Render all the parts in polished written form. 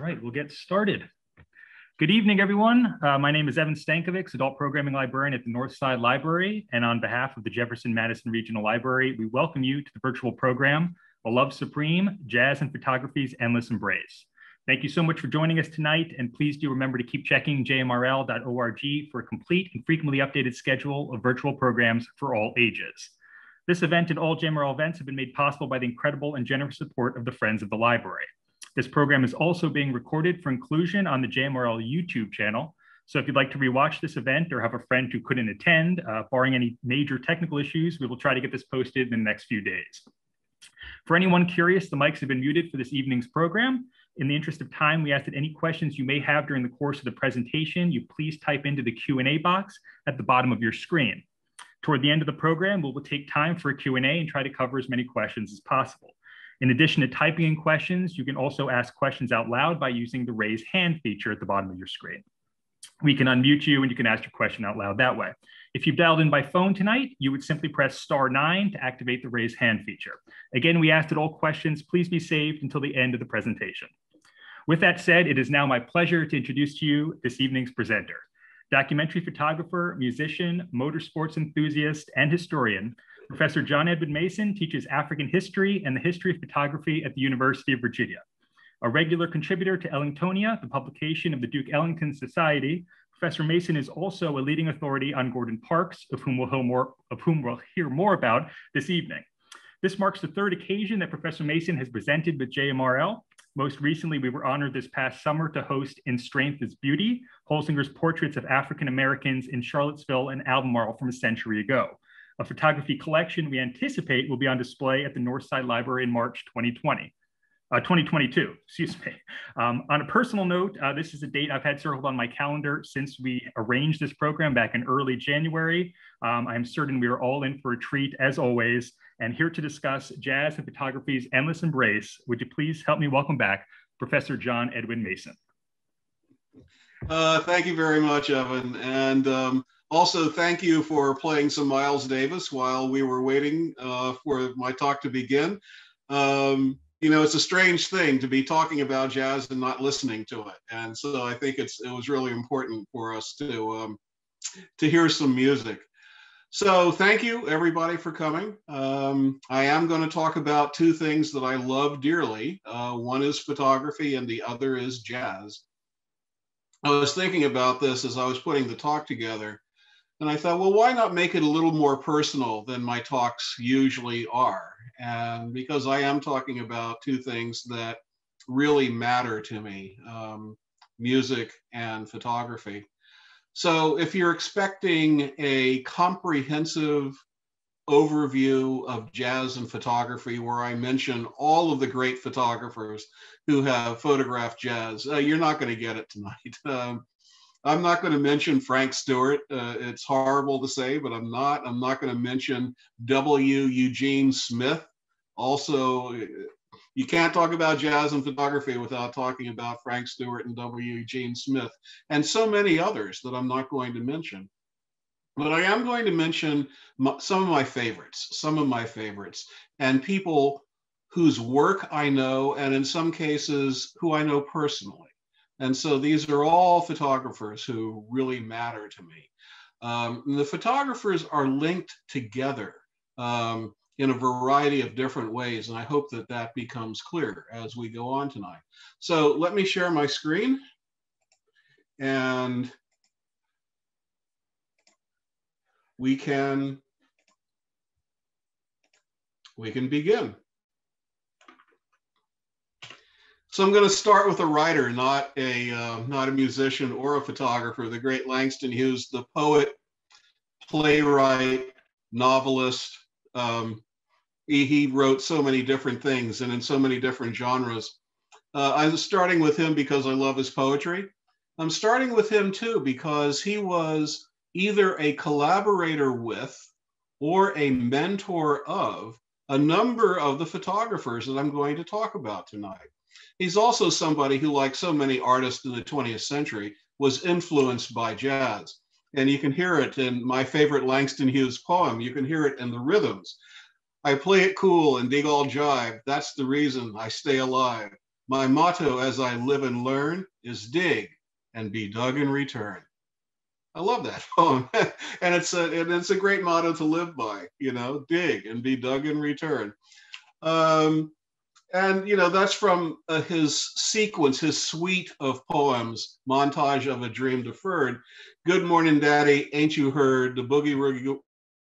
right, we'll get started. Good evening, everyone. My name is Evan Stankovic, Adult Programming Librarian at the Northside Library. And on behalf of the Jefferson-Madison Regional Library, we welcome you to the virtual program, A Love Supreme, Jazz and Photography's Endless Embrace. Thank you so much for joining us tonight. And please do remember to keep checking jmrl.org for a complete and frequently updated schedule of virtual programs for all ages. This event and all JMRL events have been made possible by the incredible and generous support of the Friends of the Library. This program is also being recorded for inclusion on the JMRL YouTube channel. So if you'd like to rewatch this event or have a friend who couldn't attend, barring any major technical issues, we will try to get this posted in the next few days. For anyone curious, the mics have been muted for this evening's program. In the interest of time, we ask that any questions you may have during the course of the presentation, you please type into the Q&A box at the bottom of your screen. Toward the end of the program, we'll take time for a Q&A and try to cover as many questions as possible. In addition to typing in questions, you can also ask questions out loud by using the raise hand feature at the bottom of your screen. We can unmute you and you can ask your question out loud that way. If you've dialed in by phone tonight, you would simply press *9 to activate the raise hand feature. Again, we ask that all questions please be saved until the end of the presentation. With that said, it is now my pleasure to introduce to you this evening's presenter. Documentary photographer, musician, motorsports enthusiast, and historian, Professor John Edwin Mason teaches African history and the history of photography at the University of Virginia. A regular contributor to Ellingtonia, the publication of the Duke Ellington Society, Professor Mason is also a leading authority on Gordon Parks, of whom we'll hear more about this evening. This marks the third occasion that Professor Mason has presented with JMRL. Most recently, we were honored this past summer to host In Strength is Beauty, Holsinger's portraits of African Americans in Charlottesville and Albemarle from a century ago. A photography collection we anticipate will be on display at the Northside Library in March 2022, excuse me. On a personal note, this is a date I've had circled on my calendar since we arranged this program back in early January. I'm certain we are all in for a treat as always, and here to discuss jazz and photography's endless embrace, would you please help me welcome back Professor John Edwin Mason. Thank you very much, Evan. And also, thank you for playing some Miles Davis while we were waiting for my talk to begin. You know, it's a strange thing to be talking about jazz and not listening to it. And so I think it was really important for us to hear some music. So thank you, everybody, for coming. I am going to talk about two things that I love dearly. One is photography and the other is jazz. I was thinking about this as I was putting the talk together. And I thought, well, why not make it a little more personal than my talks usually are? And because I am talking about two things that really matter to me, music and photography. So if you're expecting a comprehensive overview of jazz and photography where I mention all of the great photographers who have photographed jazz, you're not going to get it tonight. I'm not going to mention Frank Stewart. It's horrible to say, but I'm not. I'm not going to mention W. Eugene Smith. Also, you can't talk about jazz and photography without talking about Frank Stewart and W. Eugene Smith, and so many others that I'm not going to mention. But I am going to mention some of my favorites, and people whose work I know, and in some cases, who I know personally. And so these are all photographers who really matter to me. The photographers are linked together in a variety of different ways, and I hope that that becomes clear as we go on tonight. So let me share my screen, and we can begin. So I'm going to start with a writer, not a musician or a photographer. The great Langston Hughes, the poet, playwright, novelist. He wrote so many different things and in so many different genres. I'm starting with him because I love his poetry. I'm starting with him too because he was either a collaborator with or a mentor of a number of the photographers that I'm going to talk about tonight. He's also somebody who, like so many artists in the 20th century, was influenced by jazz. And you can hear it in my favorite Langston Hughes poem. You can hear it in the rhythms. I play it cool and dig all jive. That's the reason I stay alive. My motto as I live and learn is dig and be dug in return. I love that poem. And it's a great motto to live by, you know, dig and be dug in return. And, you know, that's from his sequence, his suite of poems, Montage of a Dream Deferred. Good morning, Daddy, ain't you heard the boogie woogie,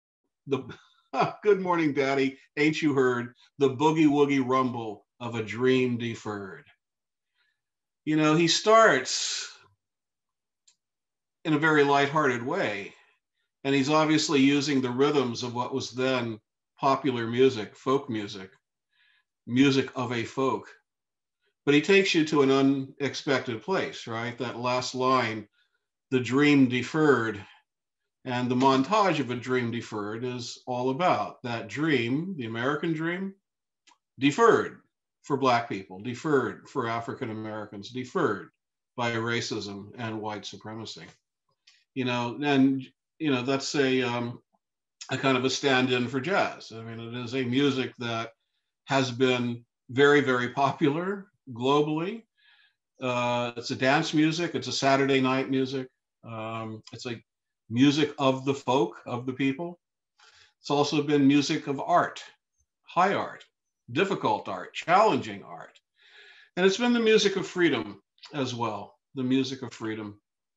good morning, Daddy, ain't you heard the boogie woogie rumble of a dream deferred. You know, he starts in a very lighthearted way, and he's obviously using the rhythms of what was then popular music, folk music, music of a folk. But he takes you to an unexpected place, right? That last line, the dream deferred, and the montage of a dream deferred is all about that dream, the American dream, deferred for Black people, deferred for African Americans, deferred by racism and white supremacy. You know, and you know that's a kind of a stand-in for jazz. I mean, it is a music that has been very, very popular globally. It's a dance music. It's a Saturday night music. It's a music of the folk, of the people. It's also been music of art, high art, difficult art, challenging art. And it's been the music of freedom as well, the music of freedom.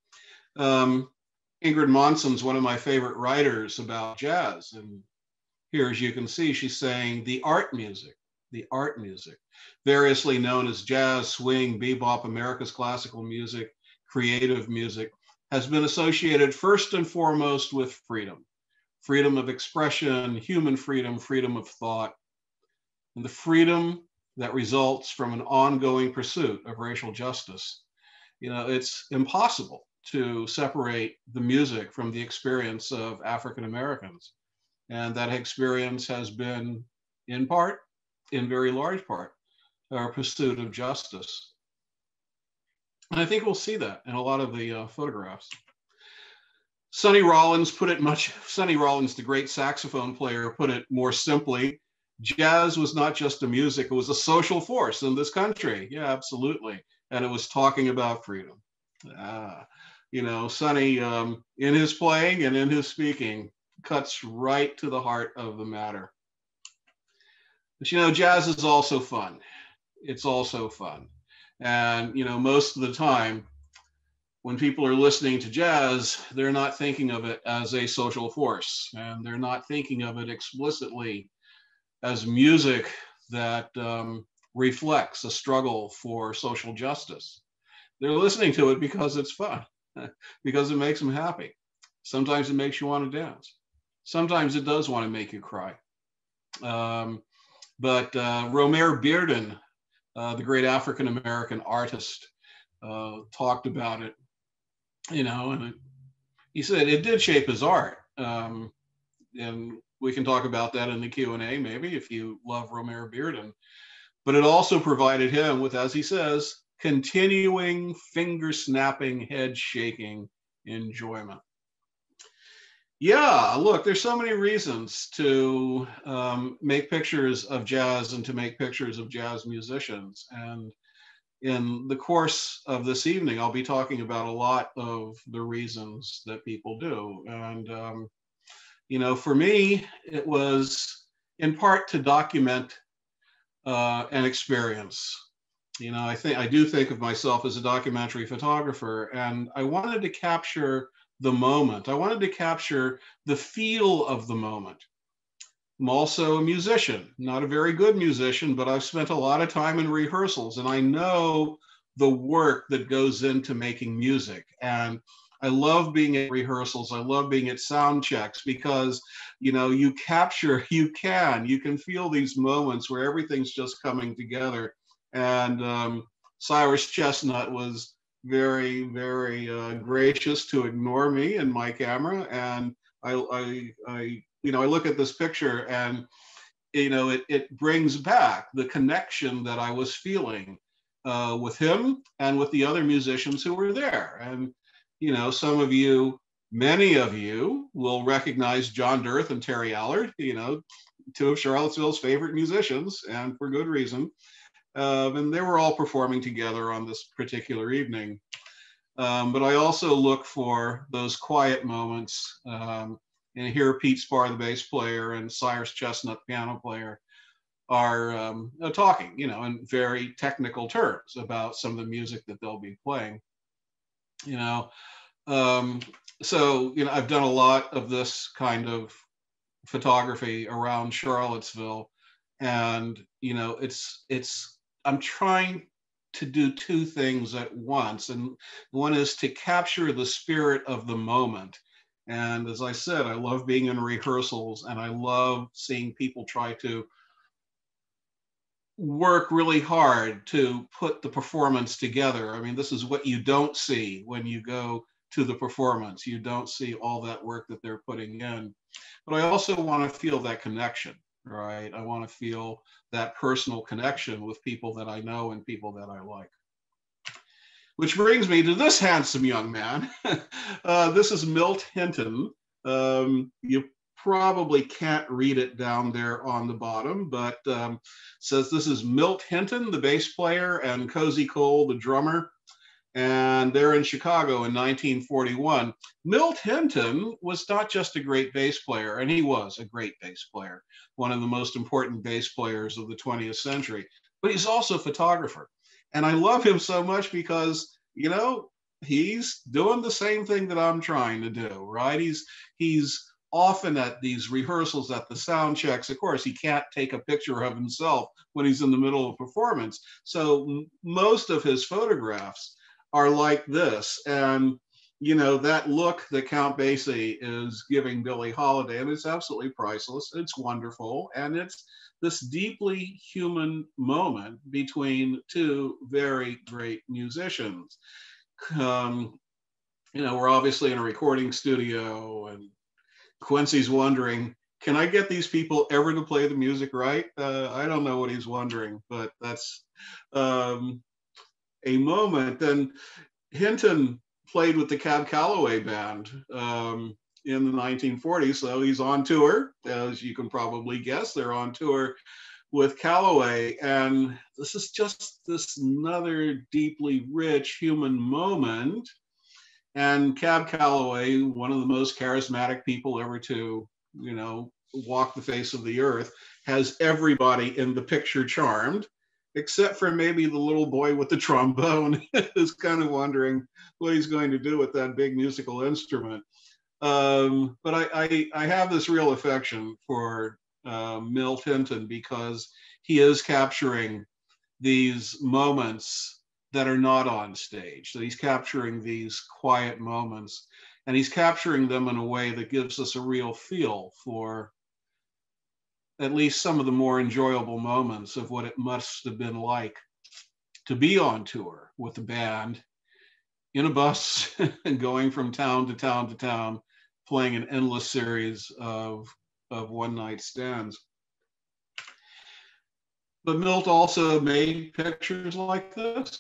Ingrid Monson's one of my favorite writers about jazz. And here, as you can see, she's saying the art music, variously known as jazz, swing, bebop, America's classical music, creative music, has been associated first and foremost with freedom, freedom of expression, human freedom, freedom of thought, and the freedom that results from an ongoing pursuit of racial justice. You know, it's impossible to separate the music from the experience of African Americans. And that experience has been, in part, in very large part, our pursuit of justice. And I think we'll see that in a lot of the photographs. Sonny Rollins, the great saxophone player, put it more simply: jazz was not just a music, it was a social force in this country. Yeah, absolutely. And it was talking about freedom. You know, Sonny, in his playing and in his speaking, cuts right to the heart of the matter. But, you know, jazz is also fun. It's also fun. And, you know, most of the time, when people are listening to jazz, they're not thinking of it as a social force, and they're not thinking of it explicitly as music that reflects a struggle for social justice. They're listening to it because it's fun, because it makes them happy. Sometimes it makes you want to dance. Sometimes it does want to make you cry. But Romare Bearden, the great African-American artist, talked about it, you know, and he said it did shape his art. And we can talk about that in the Q&A, maybe, if you love Romare Bearden. But it also provided him with, as he says, continuing finger-snapping, head-shaking enjoyment. Yeah, look, there's so many reasons to make pictures of jazz and to make pictures of jazz musicians. And in the course of this evening, I'll be talking about a lot of the reasons that people do. And, you know, for me, it was in part to document an experience. You know, I do think of myself as a documentary photographer, and I wanted to capture the moment. I wanted to capture the feel of the moment. I'm also a musician, not a very good musician, but I've spent a lot of time in rehearsals, and I know the work that goes into making music. And I love being at rehearsals. I love being at sound checks because, you know, you can feel these moments where everything's just coming together. And Cyrus Chestnut was very, very gracious to ignore me and my camera. And I look at this picture and, you know, it brings back the connection that I was feeling with him and with the other musicians who were there. And, you know, many of you will recognize John Dirth and Terry Allard, you know, two of Charlottesville's favorite musicians, and for good reason. And they were all performing together on this particular evening. But I also look for those quiet moments. And here Pete Spar, the bass player, and Cyrus Chestnut, piano player, are talking, in very technical terms about some of the music that they'll be playing. So I've done a lot of this kind of photography around Charlottesville, and I'm trying to do two things at once, and one is to capture the spirit of the moment. And as I said, I love being in rehearsals, and I love seeing people try to work really hard to put the performance together. I mean, this is what you don't see when you go to the performance. You don't see all that work that they're putting in. But I also want to feel that connection, right? I want to feel that personal connection with people that I know and people that I like. Which brings me to this handsome young man. This is Milt Hinton. You probably can't read it down there on the bottom, but says this is Milt Hinton, the bass player, and Cozy Cole, the drummer. And they're in Chicago in 1941. Milt Hinton was not just a great bass player, and he was a great bass player, one of the most important bass players of the 20th century, but he's also a photographer. And I love him so much because, he's doing the same thing that I'm trying to do, right? He's often at these rehearsals, at the sound checks. Of course, he can't take a picture of himself when he's in the middle of performance. So most of his photographs are like this. And, that look that Count Basie is giving Billie Holiday, and it's absolutely priceless. It's wonderful. And it's this deeply human moment between two very great musicians. We're obviously in a recording studio, and Quincy's wondering, can I get these people ever to play the music right? I don't know what he's wondering, but that's a moment. Then Hinton played with the Cab Calloway band in the 1940s, so he's on tour. As you can probably guess, they're on tour with Calloway, and this is just this another deeply rich human moment. And Cab Calloway, one of the most charismatic people ever to, walk the face of the earth, has everybody in the picture charmed, except for maybe the little boy with the trombone who's kind of wondering what he's going to do with that big musical instrument. But I have this real affection for Milt Hinton because he is capturing these moments that are not on stage. So he's capturing these quiet moments, and he's capturing them in a way that gives us a real feel for at least some of the more enjoyable moments of what it must have been like to be on tour with the band in a bus and going from town to town to town, playing an endless series of one-night stands. But Milt also made pictures like this,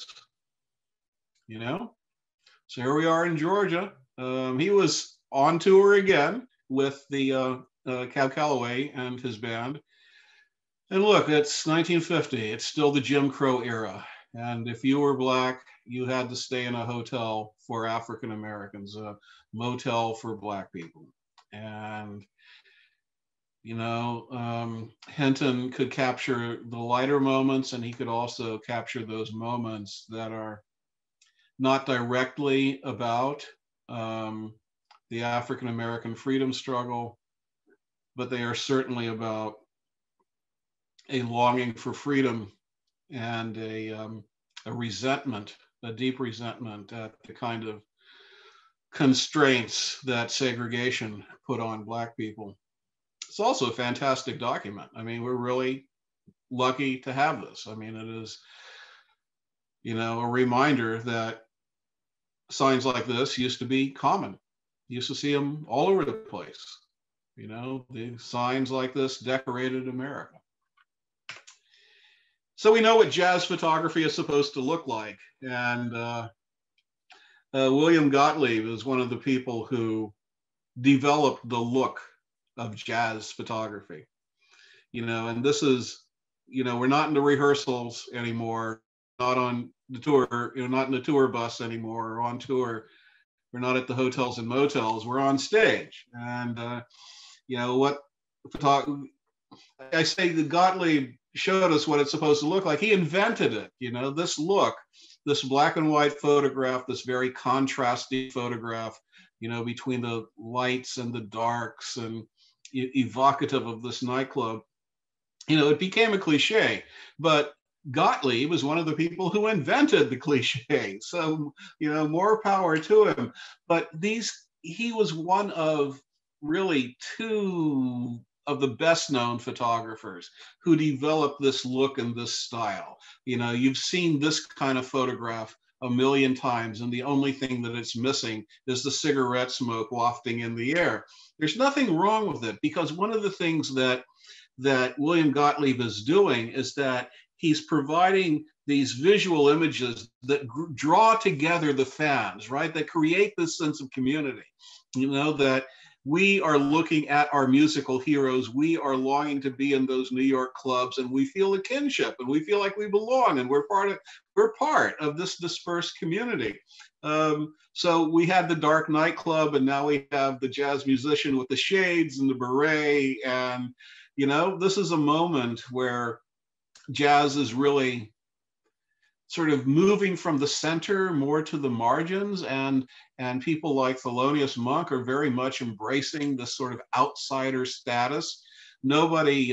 So here we are in Georgia. He was on tour again with the Cab Calloway and his band. And look, it's 1950. It's still the Jim Crow era. And if you were Black, you had to stay in a hotel for African Americans, a motel for Black people. And Hinton could capture the lighter moments, and he could also capture those moments that are not directly about the African American freedom struggle, but they are certainly about a longing for freedom and a resentment, a deep resentment at the kind of constraints that segregation put on Black people. It's also a fantastic document. I mean, we're really lucky to have this. I mean, it is, a reminder that signs like this used to be common. You used to see them all over the place. The signs like this decorated America. So we know what jazz photography is supposed to look like. And William Gottlieb is one of the people who developed the look of jazz photography. And this is we're not in the rehearsals anymore, not on the tour, not in the tour bus anymore or on tour. We're not at the hotels and motels. We're on stage. And, what I say that Gottlieb showed us what it's supposed to look like. He invented it, this look, this black and white photograph, this very contrasty photograph, between the lights and the darks and evocative of this nightclub. It became a cliche, but Gottlieb was one of the people who invented the cliche. So, more power to him. But he was one of really two of the best known photographers who developed this look and this style. You've seen this kind of photograph a million times, and the only thing that it's missing is the cigarette smoke wafting in the air. There's nothing wrong with it, because one of the things that William Gottlieb is doing is that he's providing these visual images that draw together the fans, right? That create this sense of community, that we are looking at our musical heroes. We are longing to be in those New York clubs, and we feel a kinship, and we feel like we belong, and we're part of this dispersed community. So we had the dark nightclub, and now we have the jazz musician with the shades and the beret. And, this is a moment where jazz is really sort of moving from the center more to the margins, and people like Thelonious Monk are very much embracing this sort of outsider status. Nobody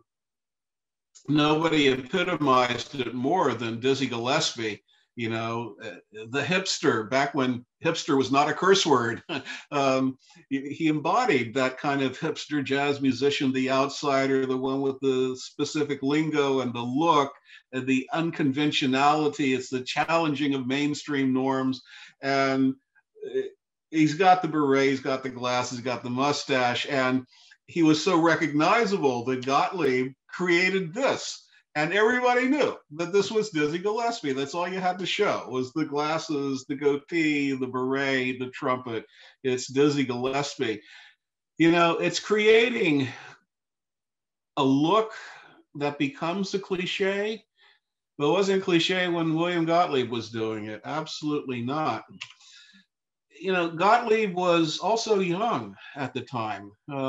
epitomized it more than Dizzy Gillespie. The hipster, back when hipster was not a curse word. He embodied that kind of hipster jazz musician, the outsider, the one with the specific lingo and the look and the unconventionality. It's the challenging of mainstream norms. And he's got the beret, he's got the glasses, he's got the mustache, and he was so recognizable that Gottlieb created this. And everybody knew that this was Dizzy Gillespie. That's all you had to show, was the glasses, the goatee, the beret, the trumpet. It's Dizzy Gillespie. It's creating a look that becomes a cliche, but it wasn't cliche when William Gottlieb was doing it. Absolutely not. Gottlieb was also young at the time,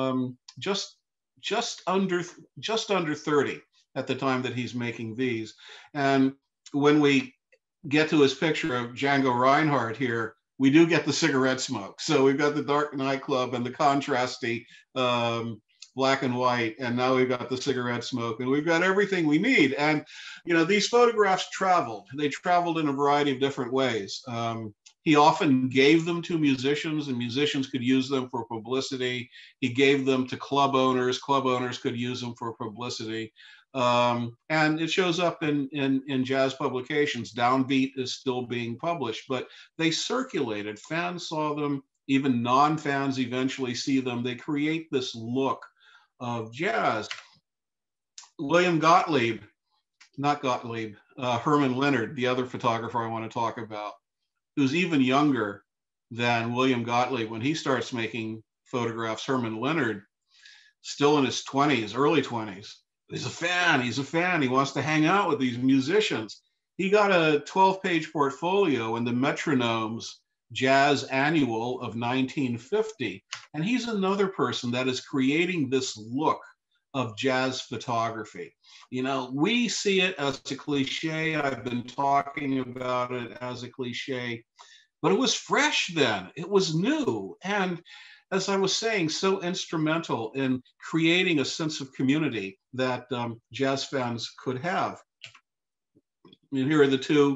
just under 30. At the time that he's making these. And when we get to his picture of Django Reinhardt here, we do get the cigarette smoke. So we've got the dark nightclub and the contrasty black and white, and now we've got the cigarette smoke, and we've got everything we need. And, these photographs traveled. They traveled in a variety of different ways. He often gave them to musicians, and musicians could use them for publicity. He gave them to club owners. Club owners could use them for publicity. And it shows up in jazz publications. Downbeat is still being published, but they circulated. Fans saw them, even non-fans eventually see them. They create this look of jazz. William Gottlieb, not Gottlieb, Herman Leonard, the other photographer I want to talk about, who's even younger than William Gottlieb. When he starts making photographs, Herman Leonard, still in his 20s, early 20s, he's a fan. He wants to hang out with these musicians. He got a 12-page portfolio in the Metronome's Jazz Annual of 1950. And he's another person that is creating this look of jazz photography. We see it as a cliche. I've been talking about it as a cliche, but it was fresh then. It was new. And as I was saying, so instrumental in creating a sense of community that jazz fans could have. And here are the two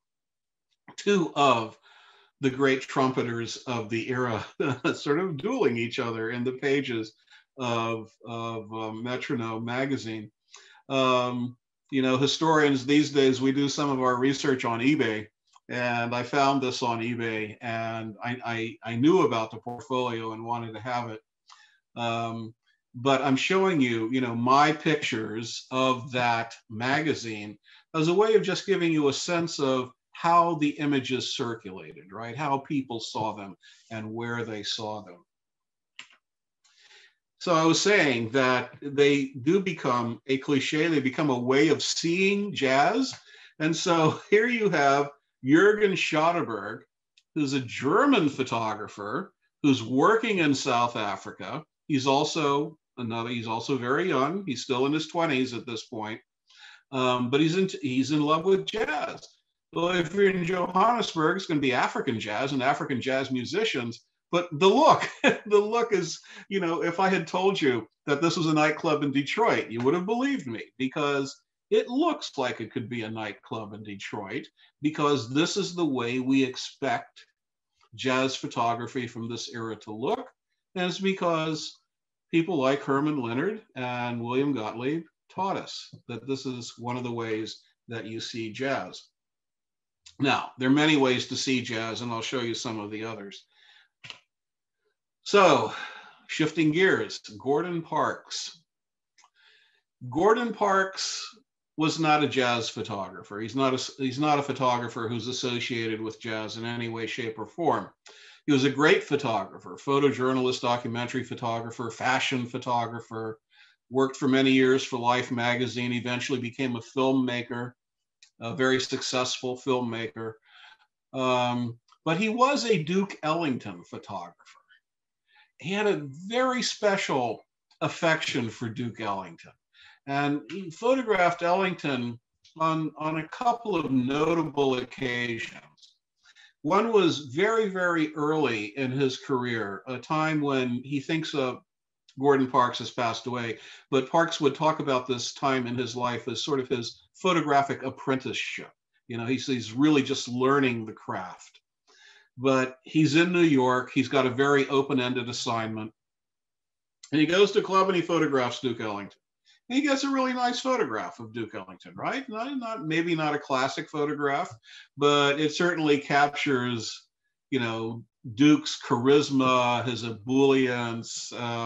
of the great trumpeters of the era sort of dueling each other in the pages of Metronome magazine. Historians these days, we do some of our research on eBay. And I found this on eBay, and I knew about the portfolio and wanted to have it. But I'm showing you, my pictures of that magazine as a way of just giving you a sense of how the images circulated, right? How people saw them and where they saw them. So I was saying that they do become a cliche. They become a way of seeing jazz. And so here you have Jürgen Schotterberg, who's a German photographer who's working in South Africa. He's also very young. He's still in his 20s at this point, but he's in love with jazz. Well, if you're in Johannesburg, it's going to be African jazz and African jazz musicians. But the look, the look is, if I had told you that this was a nightclub in Detroit, you would have believed me, because it looks like it could be a nightclub in Detroit, because this is the way we expect jazz photography from this era to look. And it's because people like Herman Leonard and William Gottlieb taught us that this is one of the ways that you see jazz. Now, there are many ways to see jazz, and I'll show you some of the others. So, shifting gears, Gordon Parks. Gordon Parks was not a jazz photographer. He's not a photographer who's associated with jazz in any way, shape, or form. He was a great photographer, photojournalist, documentary photographer, fashion photographer, worked for many years for Life magazine, eventually became a filmmaker, a very successful filmmaker. But he was a Duke Ellington photographer. He had a very special affection for Duke Ellington. And he photographed Ellington on a couple of notable occasions. One was very, very early in his career, a time when he thinks Gordon Parks has passed away, but Parks would talk about this time in his life as sort of his photographic apprenticeship. He's really just learning the craft. But he's in New York. He's got a very open-ended assignment. And he goes to a club and he photographs Duke Ellington. And he gets a really nice photograph of Duke Ellington, right? Maybe not a classic photograph, but it certainly captures, Duke's charisma, his ebullience,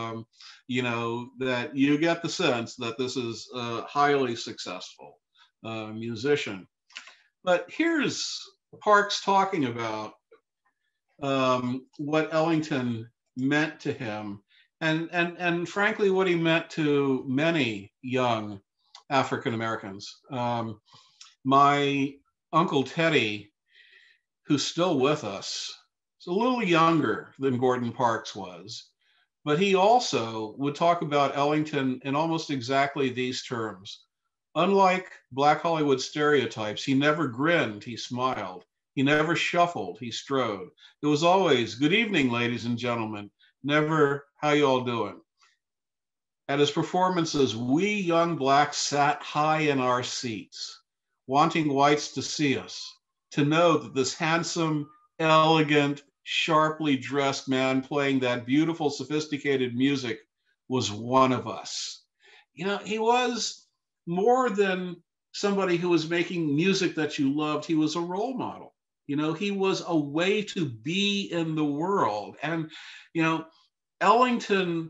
that you get the sense that this is a highly successful musician. But here's Parks talking about what Ellington meant to him, and frankly, what he meant to many young African Americans. My Uncle Teddy, who's still with us, is a little younger than Gordon Parks was, but he also would talk about Ellington in almost exactly these terms. Unlike Black Hollywood stereotypes, he never grinned, he smiled. He never shuffled, he strode. It was always, good evening, ladies and gentlemen, never, how you all doing? At his performances, we young blacks sat high in our seats, wanting whites to see us, to know that this handsome, elegant, sharply dressed man playing that beautiful, sophisticated music was one of us. He was more than somebody who was making music that you loved. He was a role model. He was a way to be in the world. And, Ellington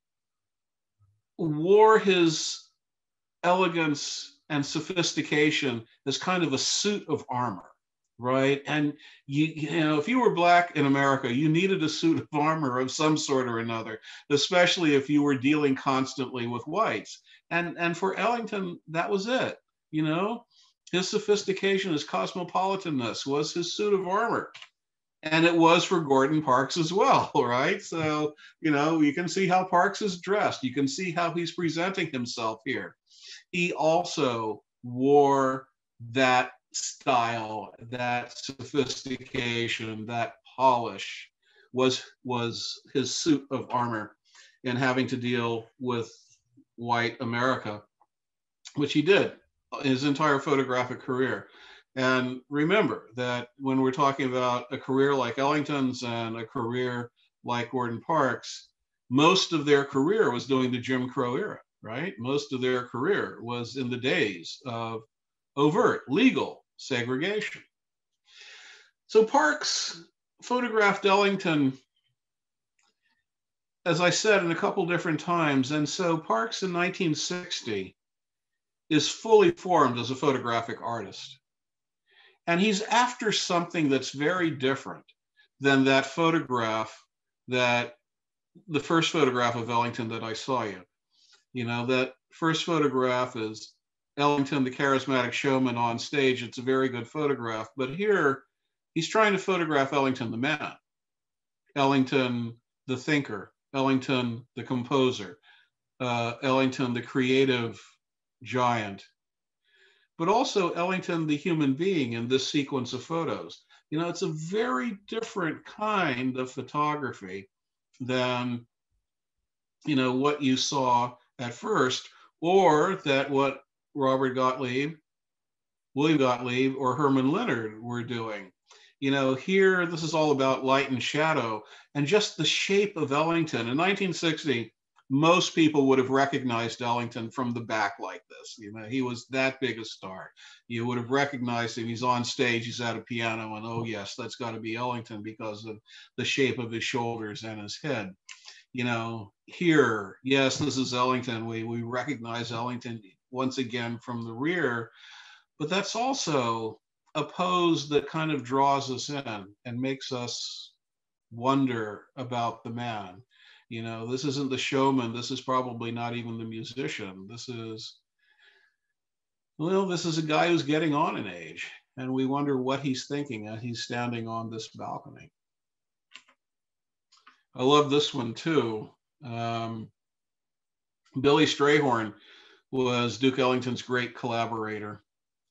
wore his elegance and sophistication as kind of a suit of armor, right? And, if you were black in America, you needed a suit of armor of some sort or another, especially if you were dealing constantly with whites. And for Ellington, that was it, His sophistication, his cosmopolitanness was his suit of armor. And it was for Gordon Parks as well, right? So, you can see how Parks is dressed. You can see how he's presenting himself here. He also wore that style, that sophistication, that polish was his suit of armor in having to deal with white America, which he did his entire photographic career. And remember that when we're talking about a career like Ellington's and a career like Gordon Parks, most of their career was during the Jim Crow era, right? Most of their career was in the days of overt legal segregation. So Parks photographed Ellington, as I said, in a couple different times. And so Parks in 1960 is fully formed as a photographic artist. And he's after something that's very different than that photograph that the first photograph of Ellington that I saw you. You know, that first photograph is Ellington, the charismatic showman on stage. It's a very good photograph. But here, he's trying to photograph Ellington, the man, Ellington, the thinker, Ellington, the composer, Ellington, the creative giant, but also Ellington, the human being in this sequence of photos. You know, it's a very different kind of photography than, you know, what you saw at first, or that what Robert Gottlieb, William Gottlieb, or Herman Leonard were doing. You know, here, this is all about light and shadow and just the shape of Ellington. In 1960, most people would have recognized Ellington from the back like this. You know, he was that big a star. You would have recognized him. He's on stage, he's at a piano, and oh yes, that's got to be Ellington because of the shape of his shoulders and his head. You know, here, yes, this is Ellington. We recognize Ellington once again from the rear, but that's also a pose that kind of draws us in and makes us wonder about the man. You know, this isn't the showman. This is probably not even the musician. This is, well, this is a guy who's getting on in age, and we wonder what he's thinking as he's standing on this balcony. I love this one too. Billy Strayhorn was Duke Ellington's great collaborator.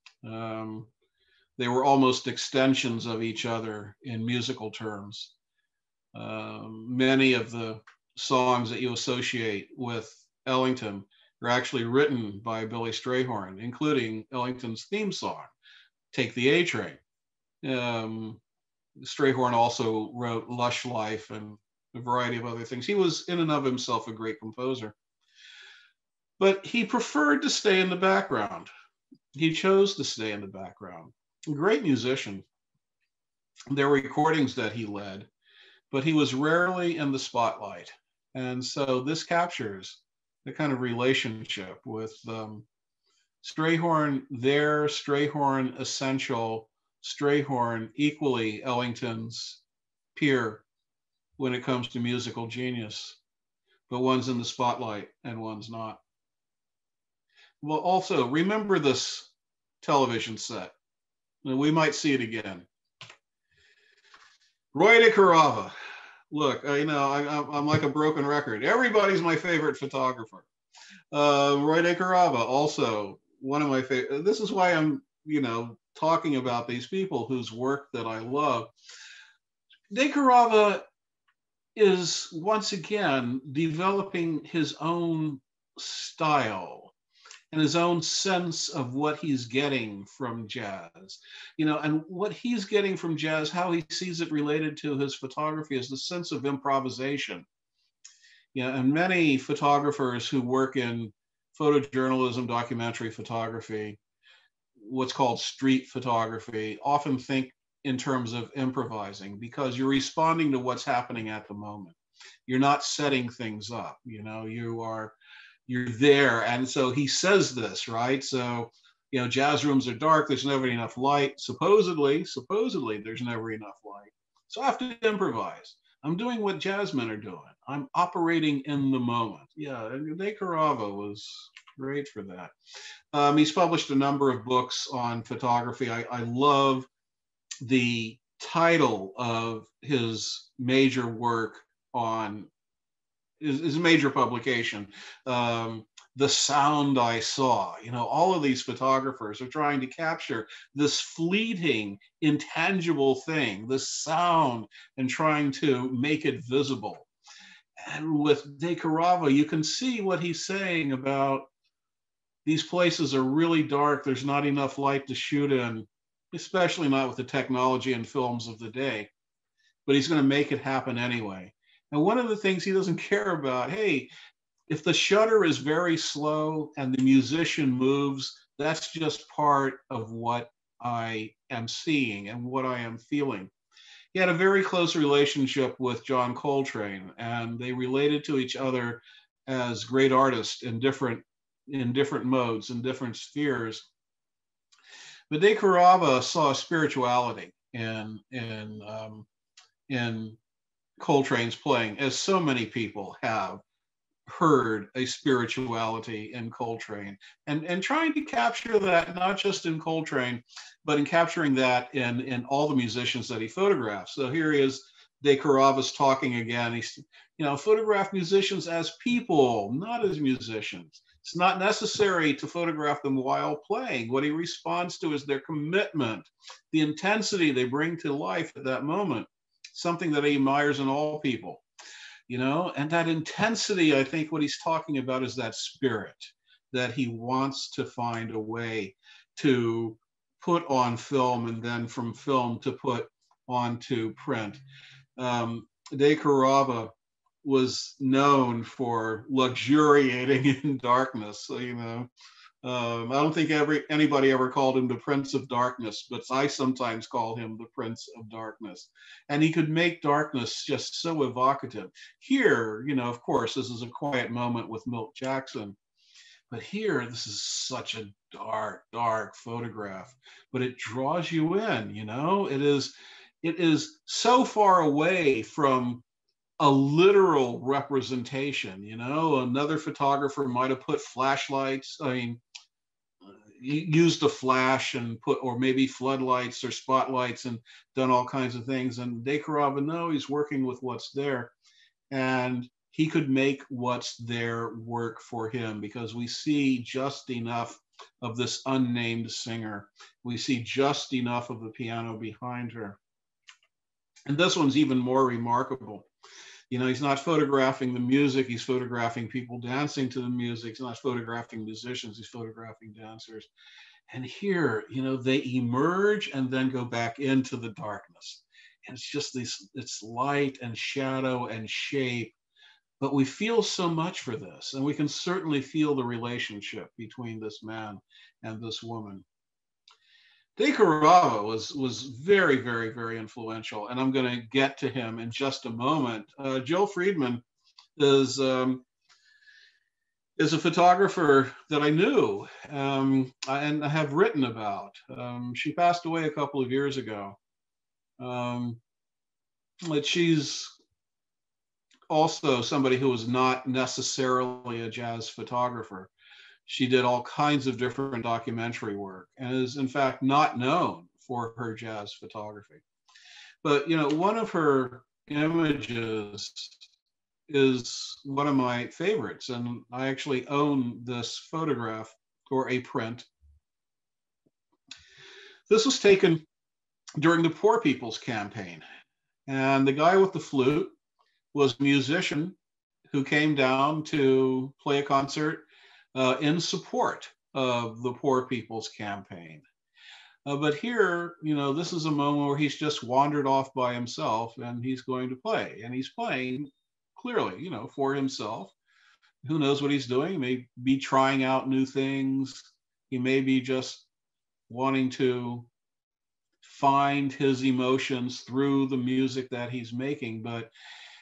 They were almost extensions of each other in musical terms. Many of the songs that you associate with Ellington are actually written by Billy Strayhorn, including Ellington's theme song, Take the A Train. Strayhorn also wrote Lush Life and a variety of other things. He was in and of himself a great composer, but he preferred to stay in the background. He chose to stay in the background. A great musician. There were recordings that he led, but he was rarely in the spotlight. And so this captures the kind of relationship with Strayhorn there, Strayhorn essential, Strayhorn equally Ellington's peer when it comes to musical genius, but one's in the spotlight and one's not. Well, also remember this television set. We might see it again. Roy DeCarava. Look, you know, I'm like a broken record. Everybody's my favorite photographer. Roy DeCarava, also one of my favorite. This is why I'm, you know, talking about these people whose work that I love. DeCarava is once again developing his own style and his own sense of what he's getting from jazz, you know, and what he's getting from jazz, how he sees it related to his photography is the sense of improvisation. You know, and many photographers who work in photojournalism, documentary photography, what's called street photography, often think in terms of improvising because you're responding to what's happening at the moment. You're not setting things up, you know, you're there. And so he says this, right? So, you know, jazz rooms are dark, there's never enough light. Supposedly, there's never enough light. So I have to improvise. I'm doing what jazzmen are doing. I'm operating in the moment. Yeah, DeCarava was great for that. He's published a number of books on photography. I love the title of his major work on his major publication, The Sound I Saw. You know, all of these photographers are trying to capture this fleeting, intangible thing, this sound, and trying to make it visible. And with DeCarava, you can see what he's saying about these places are really dark. There's not enough light to shoot in, especially not with the technology and films of the day. But he's going to make it happen anyway. And one of the things he doesn't care about, hey, if the shutter is very slow and the musician moves, that's just part of what I am seeing and what I am feeling. He had a very close relationship with John Coltrane, and they related to each other as great artists in different modes, in different spheres. But DeCarava saw spirituality in Coltrane's playing, as so many people have heard a spirituality in Coltrane, and trying to capture that not just in Coltrane, but in capturing that in all the musicians that he photographs. So here he is, DeCarava's talking again. He's, photograph musicians as people, not as musicians. It's not necessary to photograph them while playing. What he responds to is their commitment, the intensity they bring to life at that moment, something that he admires in all people. And that intensity, I think what he's talking about is that spirit that he wants to find a way to put on film, and then from film to put onto print. DeCarava was known for luxuriating in darkness. So, I don't think anybody ever called him the Prince of Darkness, but I sometimes call him the Prince of Darkness. And he could make darkness just so evocative. Here, of course, this is a quiet moment with Milt Jackson. But here, this is such a dark, dark photograph, but it draws you in, It is so far away from a literal representation. Another photographer might have put flashlights, used a flash and put, or maybe floodlights or spotlights, and done all kinds of things. And DeCarava, no, he's working with what's there. And he could make what's there work for him, because we see just enough of this unnamed singer. We see just enough of the piano behind her. And this one's even more remarkable. He's not photographing the music, he's photographing people dancing to the music. He's not photographing musicians, he's photographing dancers. And here, they emerge and then go back into the darkness. And it's just it's light and shadow and shape. But we feel so much for this, and we can certainly feel the relationship between this man and this woman. DeCarava was very, very, very influential, and I'm going to get to him in just a moment. Jill Friedman is a photographer that I knew and I have written about. She passed away a couple of years ago. But she's also somebody who was not necessarily a jazz photographer. She did all kinds of different documentary work and is in fact not known for her jazz photography. But one of her images is one of my favorites, and I actually own this photograph, or a print. This was taken during the Poor People's Campaign, and the guy with the flute was a musician who came down to play a concert in support of the Poor People's Campaign. But here, this is a moment where he's just wandered off by himself, and he's going to play. And he's playing clearly, for himself. Who knows what he's doing? He may be trying out new things. He may be just wanting to find his emotions through the music that he's making. But,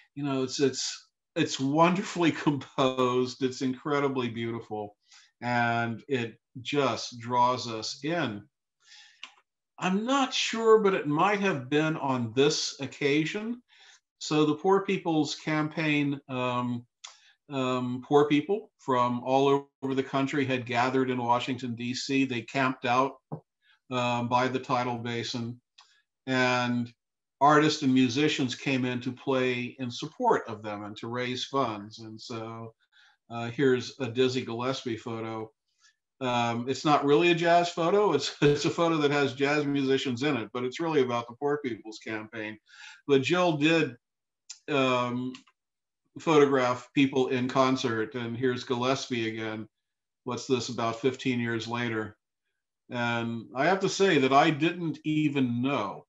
it's wonderfully composed. It's incredibly beautiful, and it just draws us in. I'm not sure, but it might have been on this occasion. So the Poor People's Campaign, poor people from all over the country had gathered in Washington, D.C. They camped out by the tidal basin, and artists and musicians came in to play in support of them and to raise funds. And so here's a Dizzy Gillespie photo. It's not really a jazz photo. It's a photo that has jazz musicians in it, but it's really about the Poor People's Campaign. But Jill did photograph people in concert, and here's Gillespie again. What's this, about 15 years later? And I have to say that I didn't even know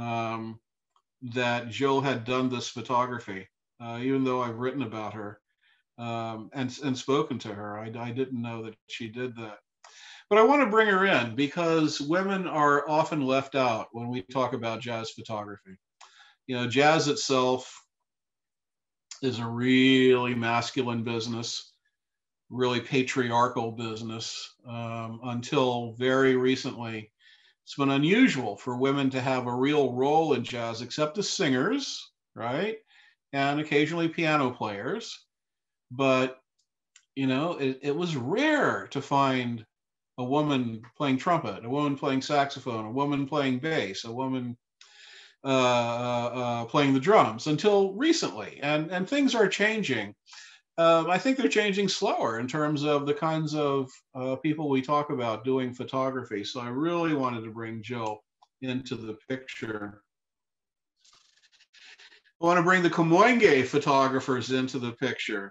that Jill had done this photography, even though I've written about her and spoken to her. I didn't know that she did that. But I want to bring her in because women are often left out when we talk about jazz photography. Jazz itself is a really masculine business, really patriarchal business. Until very recently, it's been unusual for women to have a real role in jazz, except as singers, right? and occasionally piano players. But, it was rare to find a woman playing trumpet, a woman playing saxophone, a woman playing bass, a woman playing the drums until recently. And things are changing. I think they're changing slower in terms of the kinds of people we talk about doing photography. So I really wanted to bring Jill into the picture. I want to bring the Komoinge photographers into the picture.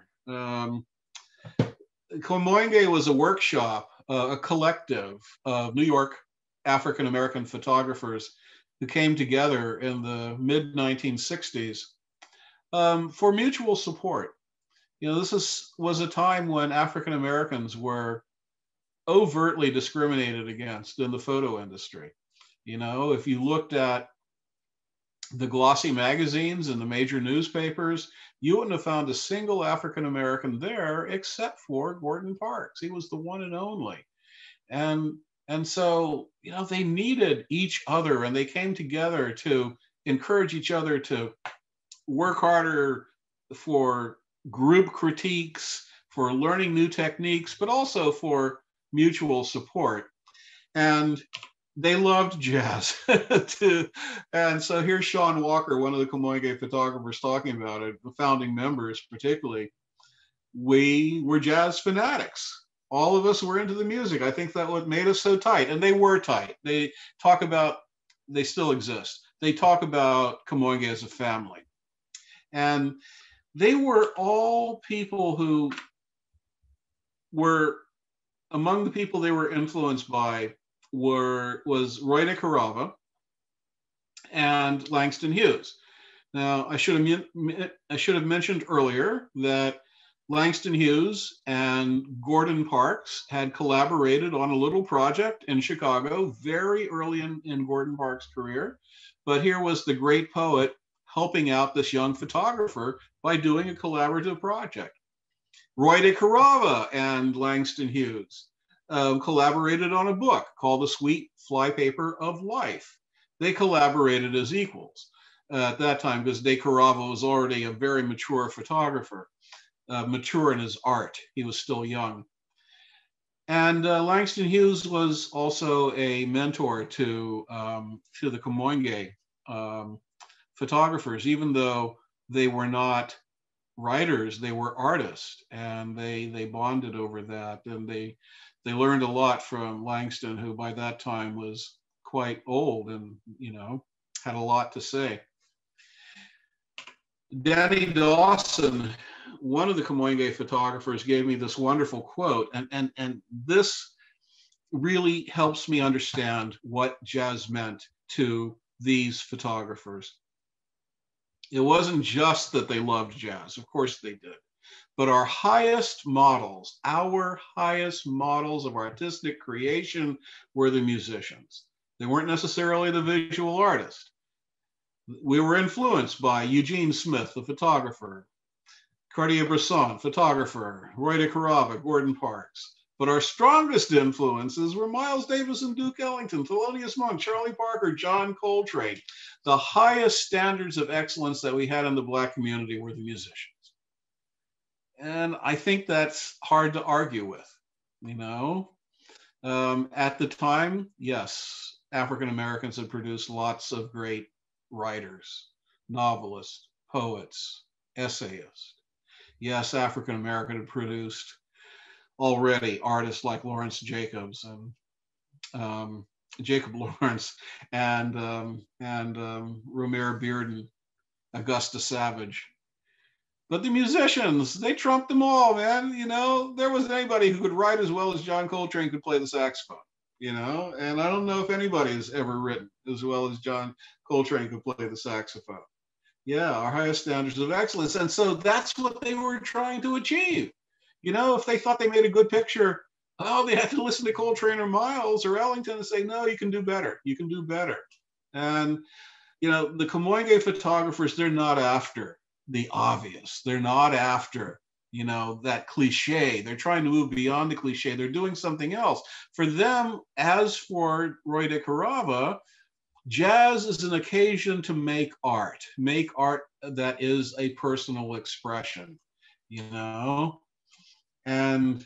Komoinge was a workshop, a collective of New York African-American photographers who came together in the mid-1960s for mutual support. This was a time when African Americans were overtly discriminated against in the photo industry. If you looked at the glossy magazines and the major newspapers, you wouldn't have found a single African American there except for Gordon Parks. He was the one and only. And so, they needed each other, and they came together to encourage each other to work harder for group critiques, for learning new techniques, but also for mutual support. And they loved jazz too. And so here's Sean Walker, one of the Komoinge photographers, talking about it, the founding members particularly. We were jazz fanatics. All of us were into the music. I think that what made us so tight, and they were tight. They still exist. They talk about Komoinge as a family. And they were all people who were, among the people they were influenced by was Roy DeCarava and Langston Hughes. Now, I should have mentioned earlier that Langston Hughes and Gordon Parks had collaborated on a little project in Chicago very early in Gordon Parks' career. But here was the great poet helping out this young photographer by doing a collaborative project. Roy DeCarava and Langston Hughes collaborated on a book called The Sweet Flypaper of Life. They collaborated as equals at that time because DeCarava was already a very mature photographer, mature in his art. He was still young. And Langston Hughes was also a mentor to the Komoinge photographers, even though they were not writers, they were artists, and they bonded over that. And they learned a lot from Langston, who by that time was quite old and, had a lot to say. Danny Dawson, one of the Komoinge photographers, gave me this wonderful quote, and this really helps me understand what jazz meant to these photographers. It wasn't just that they loved jazz, of course they did, but our highest models of artistic creation were the musicians. They weren't necessarily the visual artist. We were influenced by Eugene Smith, the photographer, Cartier-Bresson, photographer, Roy DeCarava, Gordon Parks. But our strongest influences were Miles Davis and Duke Ellington, Thelonious Monk, Charlie Parker, John Coltrane. The highest standards of excellence that we had in the Black community were the musicians. And I think that's hard to argue with, At the time, yes, African Americans had produced lots of great writers, novelists, poets, essayists. Yes, African American had produced already artists like Lawrence Jacobs and Jacob Lawrence and Romare Bearden, Augusta Savage. But the musicians, they trumped them all, man. There wasn't anybody who could write as well as John Coltrane could play the saxophone, and I don't know if anybody has ever written as well as John Coltrane could play the saxophone. Yeah, our highest standards of excellence. And so that's what they were trying to achieve. If they thought they made a good picture, they had to listen to Coltrane or Miles or Ellington and say, no, you can do better. You can do better. And, the Komoinge photographers, they're not after the obvious. They're not after, that cliche. They're trying to move beyond the cliche. They're doing something else. For them, as for Roy DeCarava, Jazz is an occasion to make art that is a personal expression, you know, and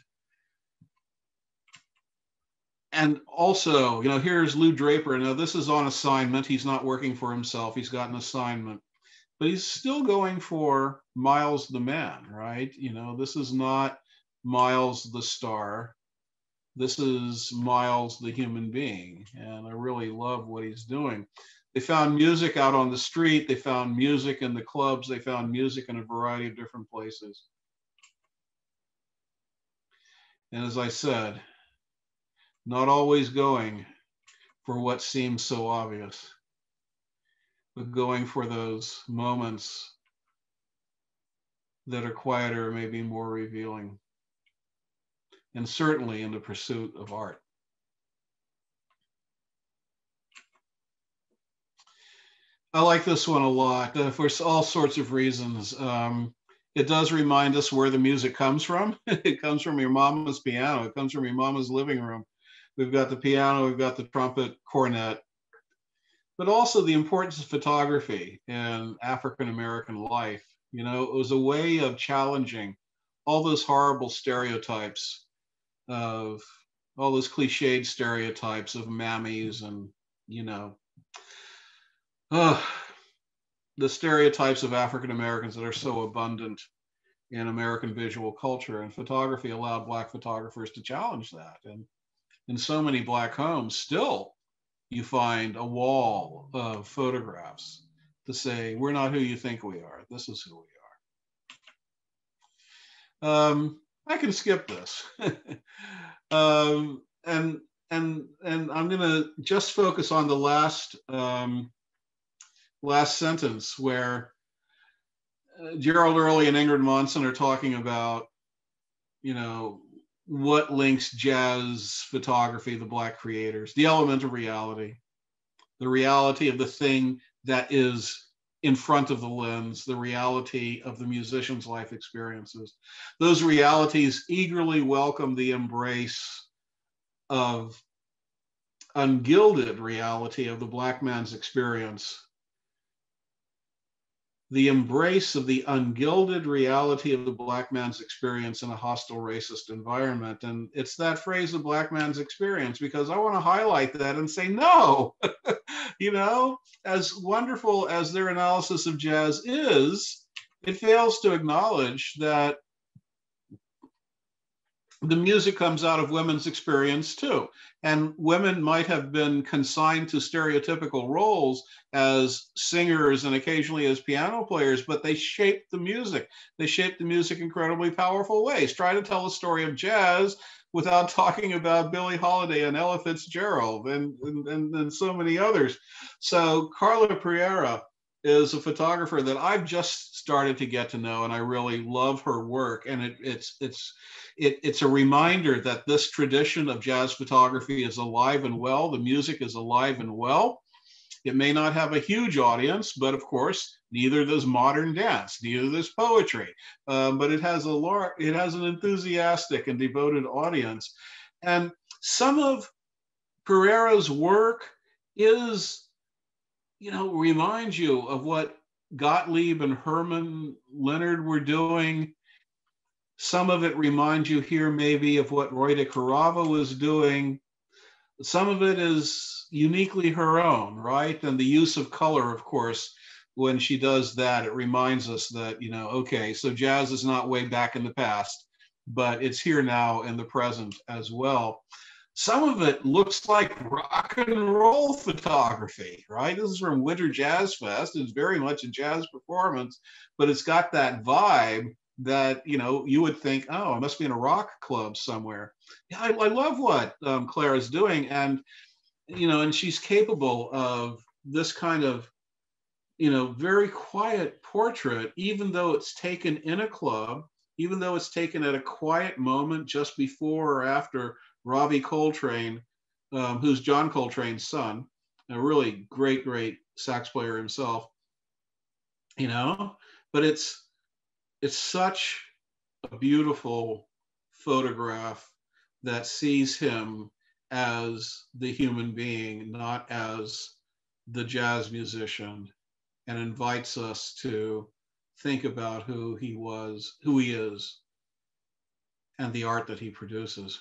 also, you know, here's Lou Draper. Now, this is on assignment. He's not working for himself. He's got an assignment, but he's still going for Miles the man, right? You know, this is not Miles the star. This is Miles the human being. And I really love what he's doing. They found music out on the street. They found music in the clubs. They found music in a variety of different places. And as I said, not always going for what seems so obvious, but going for those moments that are quieter, maybe more revealing, and certainly in the pursuit of art. I like this one a lot for all sorts of reasons. It does remind us where the music comes from. It comes from your mama's piano. It comes from your mama's living room. We've got the piano, we've got the trumpet, cornet, but also the importance of photography in African-American life. You know, it was a way of challenging all those horrible stereotypes of all those cliched stereotypes of mammies and, you know, the stereotypes of African-Americans that are so abundant in American visual culture. And photography allowed Black photographers to challenge that. And in so many Black homes, still, you find a wall of photographs to say, we're not who you think we are. This is who we are. I can skip this. And I'm going to just focus on the last sentence where Gerald Early and Ingrid Monson are talking about, you know, what links jazz photography, the Black creators, the element of reality, the reality of the thing that is in front of the lens, the reality of the musician's life experiences. Those realities eagerly welcome the embrace of ungilded reality of the Black man's experience, the embrace of the ungilded reality of the Black man's experience in a hostile racist environment. And it's that phrase, the Black man's experience, because I want to highlight that and say, no, you know, as wonderful as their analysis of jazz is, it fails to acknowledge that the music comes out of women's experience too. And women might have been consigned to stereotypical roles as singers and occasionally as piano players, but they shaped the music. They shaped the music in incredibly powerful ways. Try to tell the story of jazz without talking about Billie Holiday and Ella Fitzgerald and so many others. So Carla Pereira is a photographer that I've just started to get to know, and I really love her work. And it's a reminder that this tradition of jazz photography is alive and well. The music is alive and well. It may not have a huge audience, but of course, neither does modern dance, neither does poetry. But it has an enthusiastic and devoted audience. And some of Pereira's work is, you know, reminds you of what Gottlieb and Herman Leonard were doing. Some of it reminds you here maybe of what Roy DeCarava was doing. Some of it is uniquely her own, right? And the use of color, of course, when she does that, it reminds us that, you know, okay, so jazz is not way back in the past, but it's here now in the present as well. Some of it looks like rock and roll photography, right? This is from Winter Jazz Fest. It's very much a jazz performance, but it's got that vibe that, you know, you would think, oh, I must be in a rock club somewhere. Yeah, I love what Claire is doing. And, you know, and she's capable of this kind of, you know, very quiet portrait, even though it's taken in a club, even though it's taken at a quiet moment just before or after Robbie Coltrane, who's John Coltrane's son, a really great, great sax player himself, you know, but it's such a beautiful photograph that sees him as the human being, not as the jazz musician and invites us to think about who he was, who he is, and the art that he produces.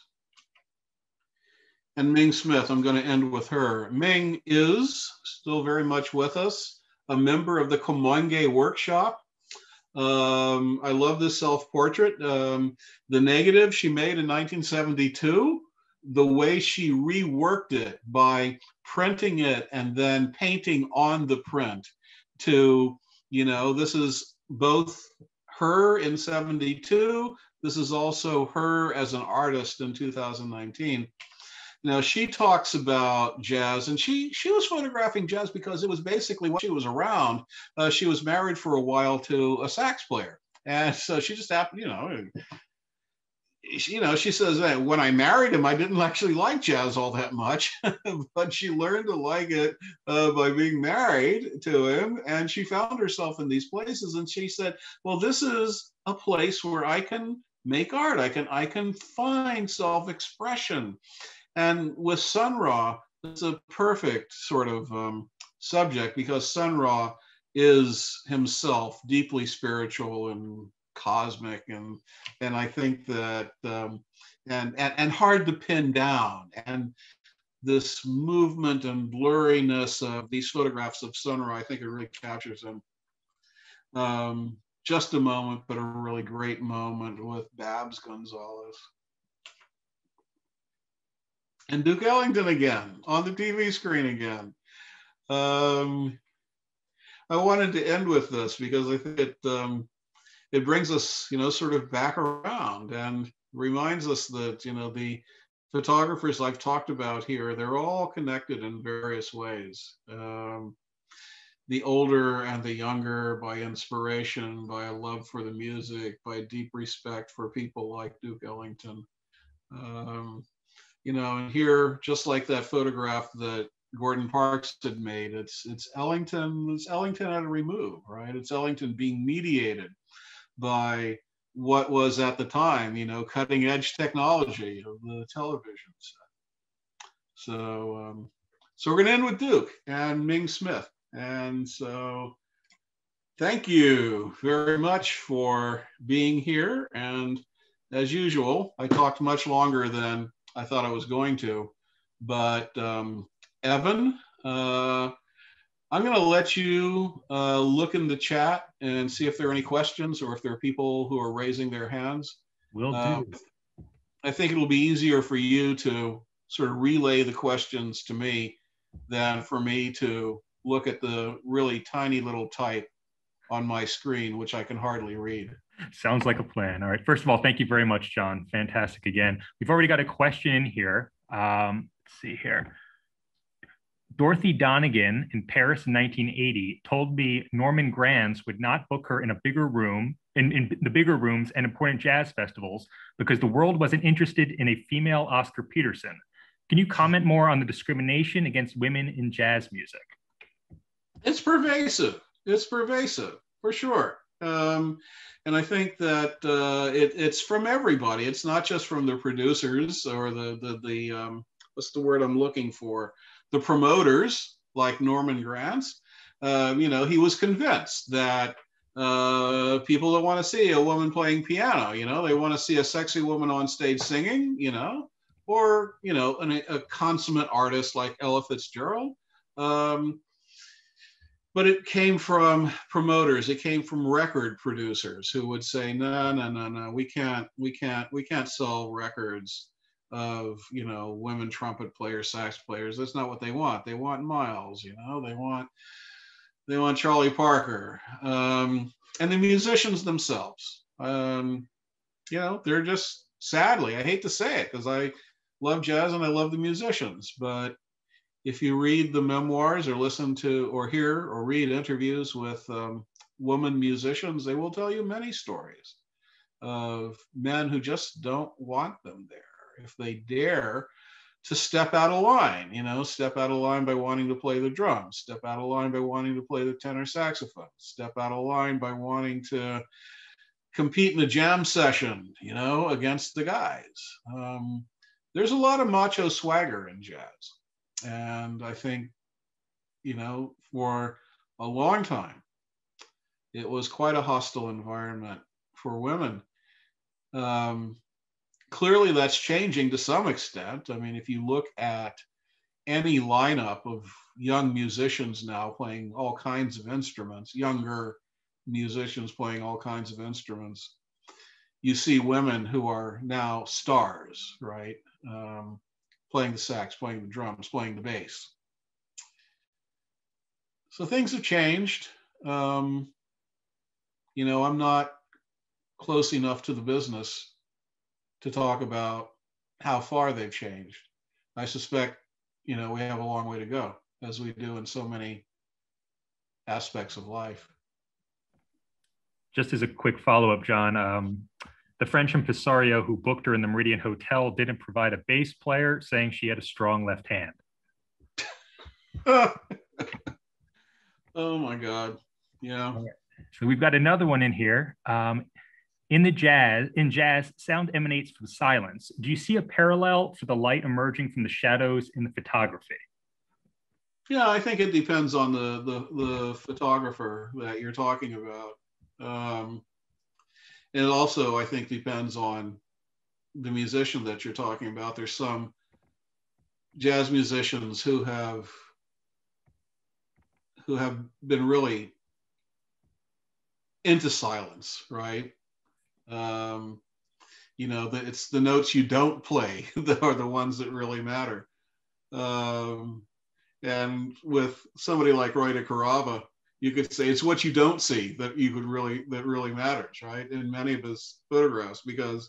And Ming Smith, I'm going to end with her. Ming is still very much with us, a member of the Komonge workshop. I love this self-portrait. The negative she made in 1972, the way she reworked it by printing it and then painting on the print to, you know, this is both her in 72. This is also her as an artist in 2019. Now, she talks about jazz, and she was photographing jazz because it was basically what she was around. She was married for a while to a sax player. And so she just happened, she says that when I married him, I didn't actually like jazz all that much, but she learned to like it by being married to him. And she found herself in these places. And she said, well, this is a place where I can make art. I can find self-expression. And with Sun Ra, it's a perfect sort of subject because Sun Ra is himself deeply spiritual and cosmic, and I think that and hard to pin down. And this movement and blurriness of these photographs of Sun Ra, I think it really captures him. Just a moment, but a really great moment with Babs Gonzalez. And Duke Ellington again, on the TV screen again. I wanted to end with this because I think it brings us, sort of back around and reminds us that, the photographers I've talked about here, they're all connected in various ways. The older and the younger by inspiration, by a love for the music, by deep respect for people like Duke Ellington. And here, just like that photograph that Gordon Parks had made, it's Ellington at a remove, right? It's Ellington being mediated by what was at the time, cutting edge technology of the television set. So we're going to end with Duke and Ming Smith. And so thank you very much for being here. And as usual, I talked much longer than I thought I was going to, but Evan, I'm going to let you look in the chat and see if there are any questions or if there are people who are raising their hands. Will do. I think it'll be easier for you to sort of relay the questions to me than for me to look at the really tiny little type on my screen, which I can hardly read. Sounds like a plan. All right. First of all, thank you very much, John. Fantastic again. We've already got a question in here. Let's see here. Dorothy Donegan in Paris in 1980 told me Norman Granz would not book her in a bigger room, in the bigger rooms and important jazz festivals because the world wasn't interested in a female Oscar Peterson. Can you comment more on the discrimination against women in jazz music? It's pervasive. It's pervasive, for sure. And I think that it's from everybody. It's not just from the producers or the what's the word I'm looking for? The promoters, like Norman Granz. He was convinced that people don't want to see a woman playing piano. They want to see a sexy woman on stage singing. Or a consummate artist like Ella Fitzgerald. But it came from promoters. It came from record producers who would say, no, we can't sell records of women trumpet players, sax players. That's not what they want. They want Miles. They want Charlie Parker, and the musicians themselves. They're just, sadly, I hate to say it because I love jazz and I love the musicians, but if you read the memoirs or listen to or hear or read interviews with women musicians, they will tell you many stories of men who just don't want them there. If they dare to step out of line, step out of line by wanting to play the drums, step out of line by wanting to play the tenor saxophone, step out of line by wanting to compete in a jam session, against the guys. There's a lot of macho swagger in jazz. And I think for a long time, it was quite a hostile environment for women. Clearly, that's changing to some extent. I mean, if you look at any lineup of young musicians now playing all kinds of instruments, younger musicians playing all kinds of instruments, you see women who are now stars, right? Playing the sax, playing the drums, playing the bass. So things have changed. I'm not close enough to the business to talk about how far they've changed. I suspect, we have a long way to go, as we do in so many aspects of life. Just as a quick follow-up, John, the French impresario who booked her in the Meridian Hotel didn't provide a bass player, saying she had a strong left hand. Oh my God. Yeah. So we've got another one in here. In jazz, sound emanates from silence. Do you see a parallel for the light emerging from the shadows in the photography? Yeah, I think it depends on the photographer that you're talking about. And it also, I think, depends on the musician that you're talking about. There's some jazz musicians who have been really into silence, right? It's the notes you don't play that are the ones that really matter. And with somebody like Roy DeCarava, you could say it's what you don't see that really matters, right? In many of his photographs, because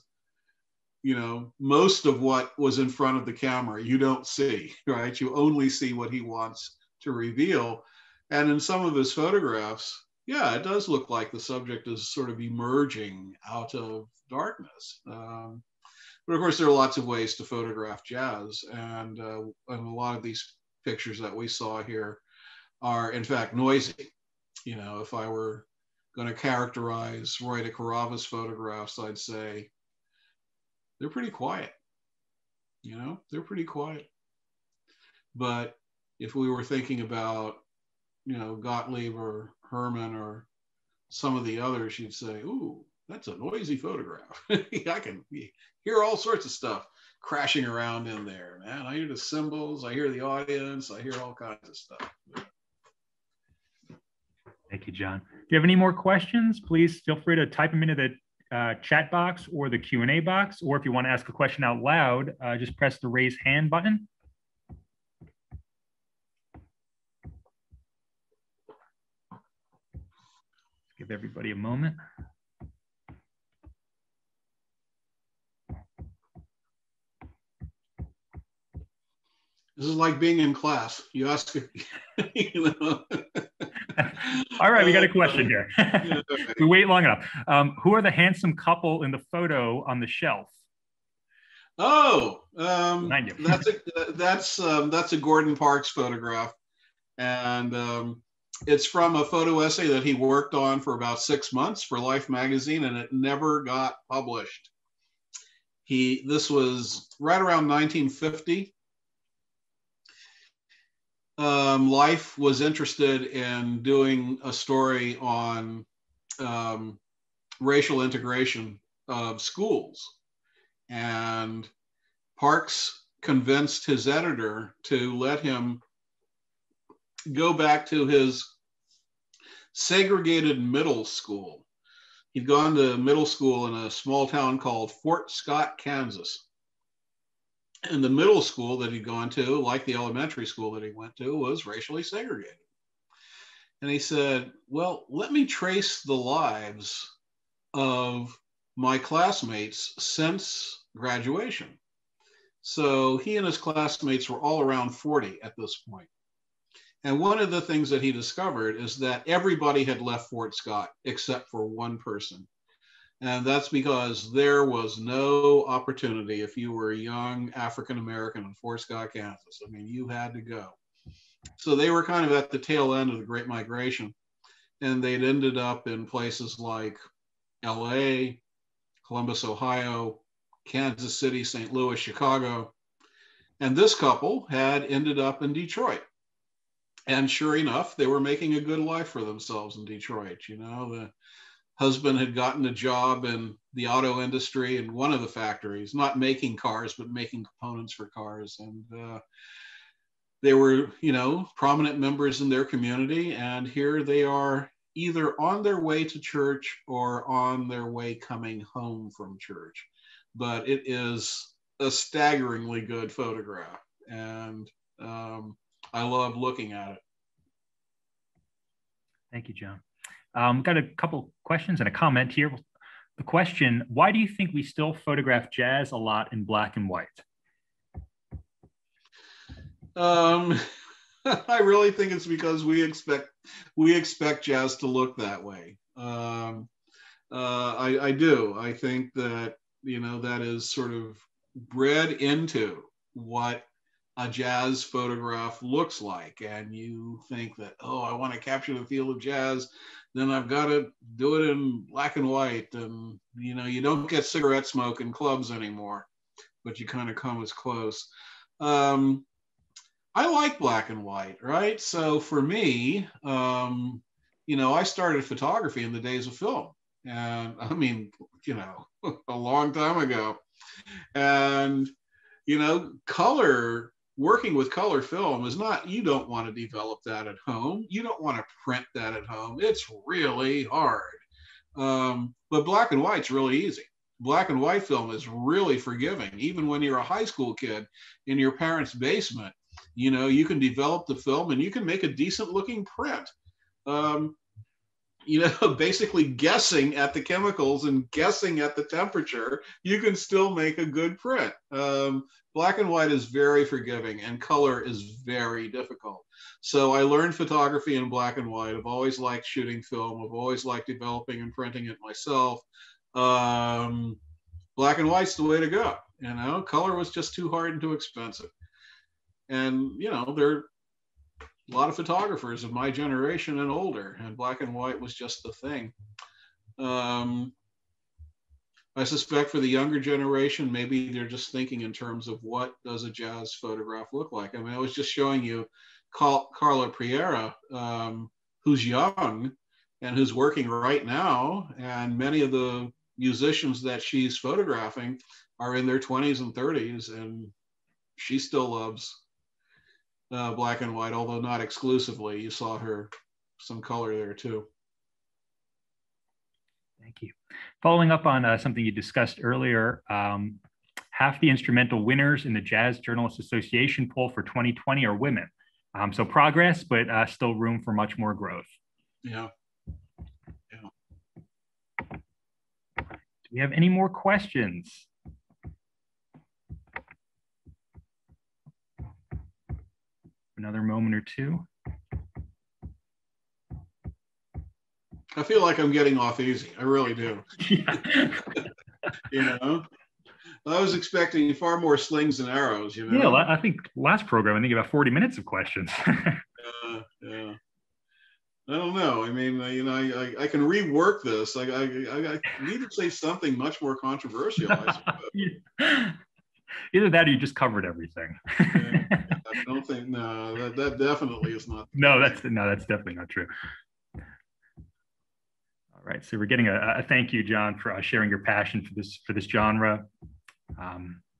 most of what was in front of the camera you don't see, right? You only see what he wants to reveal. And in some of his photographs, yeah, it does look like the subject is sort of emerging out of darkness. But of course, there are lots of ways to photograph jazz, and a lot of these pictures that we saw here are in fact noisy. If I were going to characterize Roy DeCarava's photographs, I'd say they're pretty quiet. They're pretty quiet. But if we were thinking about, Gottlieb or Herman or some of the others, you'd say, ooh, that's a noisy photograph. I can hear all sorts of stuff crashing around in there, man. I hear the cymbals, I hear the audience, I hear all kinds of stuff. Thank you, John. Do you have any more questions? Please feel free to type them into the chat box or the Q&A box, or if you want to ask a question out loud, just press the raise hand button. Give everybody a moment. This is like being in class. You ask, All right, we got a question here. We wait long enough. Who are the handsome couple in the photo on the shelf? Oh, that's a Gordon Parks photograph, and it's from a photo essay that he worked on for about 6 months for Life magazine, and it never got published. This was right around 1950. Life was interested in doing a story on racial integration of schools, and Parks convinced his editor to let him go back to his segregated middle school. He'd gone to middle school in a small town called Fort Scott, Kansas. And the middle school that he'd gone to, like the elementary school that he went to, was racially segregated. And he said, well, let me trace the lives of my classmates since graduation. So he and his classmates were all around 40 at this point. And one of the things that he discovered is that everybody had left Fort Scott except for one person. And that's because there was no opportunity if you were a young African-American in Fort Scott, Kansas. I mean, you had to go. So they were kind of at the tail end of the Great Migration. And they'd ended up in places like LA, Columbus, Ohio, Kansas City, St. Louis, Chicago. And this couple had ended up in Detroit. And sure enough, they were making a good life for themselves in Detroit. You know, the husband had gotten a job in the auto industry in one of the factories, not making cars, but making components for cars. And they were, you know, prominent members in their community. And here they are, either on their way to church or on their way coming home from church. But it is a staggeringly good photograph. And I love looking at it. Thank you, John. Got a couple questions and a comment here. The question, why do you think we still photograph jazz a lot in black and white? I really think it's because we expect jazz to look that way. I do. I think that, you know, that is sort of bred into what a jazz photograph looks like. And you think that, oh, I want to capture the feel of jazz, then I've got to do it in black and white. And, you know, you don't get cigarette smoke in clubs anymore, but you kind of come as close. I like black and white, right? So for me, you know, I started photography in the days of film. And I mean, you know, a long time ago. And, you know, working with color film is not, you don't want to develop that at home. You don't want to print that at home. It's really hard. But black and white's really easy. Black and white film is really forgiving. Even when you're a high school kid in your parents' basement, you know, you can develop the film and you can make a decent looking print. You know, basically guessing at the chemicals and guessing at the temperature, you can still make a good print. Black and white is very forgiving and color is very difficult. So I learned photography in black and white. I've always liked shooting film. I've always liked developing and printing it myself. Black and white's the way to go. You know, color was just too hard and too expensive. And, you know, there are a lot of photographers of my generation and older, and black and white was just the thing. I suspect for the younger generation, maybe they're just thinking in terms of what does a jazz photograph look like. I mean, I was just showing you Carla Priera, who's young and who's working right now. And many of the musicians that she's photographing are in their 20s and 30s, and she still loves black and white, although not exclusively. You saw her some color there too. Thank you. Following up on something you discussed earlier, half the instrumental winners in the Jazz Journalists Association poll for 2020 are women. So progress, but still room for much more growth. Yeah. Do we have any more questions? Another moment or two. I feel like I'm getting off easy. I really do. Yeah. You know, I was expecting far more slings and arrows, you know? Yeah, I think last program, I think about 40 minutes of questions. Yeah. I don't know. I mean, you know, I can rework this. I need to say something much more controversial, I suppose. Either that or you just covered everything. Yeah, I don't think, no, that definitely is not. No, that's definitely not true. All right, so we're getting a thank you, John, for sharing your passion for this genre. I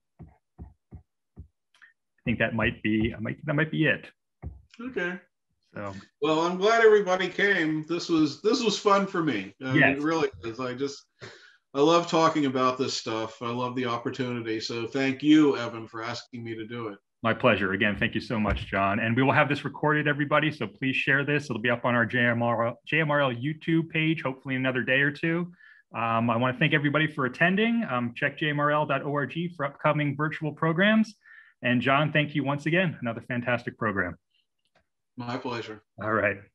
think that might be it. Okay. So, well, I'm glad everybody came. This was fun for me. Yes. It really is. I love talking about this stuff. I love the opportunity. So thank you, Evan, for asking me to do it. My pleasure. Again, thank you so much, John. And we will have this recorded, everybody. So please share this. It'll be up on our JMRL YouTube page, hopefully in another day or two. I want to thank everybody for attending. Check jmrl.org for upcoming virtual programs. And John, thank you once again. Another fantastic program. My pleasure. All right.